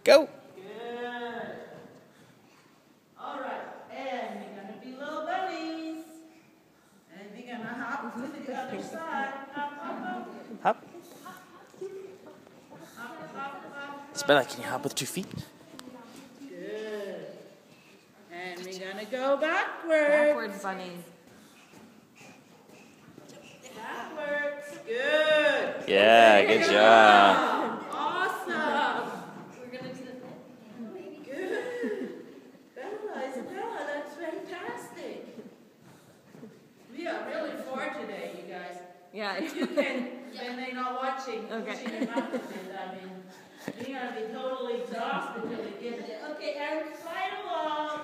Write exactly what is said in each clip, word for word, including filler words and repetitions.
Go. Good. All right, and we're gonna be little bunnies, and we're gonna hop to the other side. Hop, hop, hop. Hop. Hop, hop, hop. Isabella, can you hop with two feet? Good. And we're gonna go backwards. Backwards, bunny. Backwards. Good. Yeah, good job. Awesome. We're gonna do the good. Bella, Isabella, that's fantastic. We are really for today, you guys. Yeah. You can, when they're not watching, Okay. pushing your mouth a bit. I mean, we're gonna be totally exhausted till we get it. Okay, and slide along.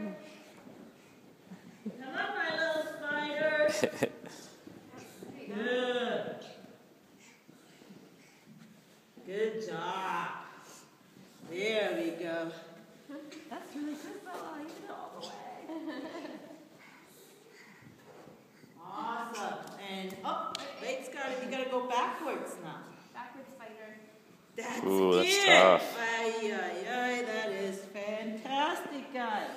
Come on, my little spider. Good. Good job. There we go. That's really good, Bella. You did it all the way. Awesome. And oh, wait, Scotty, you gotta go backwards now. Backwards spider. That's Ooh, that's it. tough. Ay, ay, ay, that is fantastic, guys.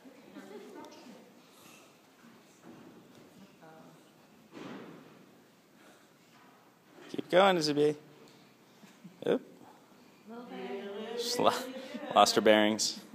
Keep going, Isabella. Oop. Just lo- lost her bearings.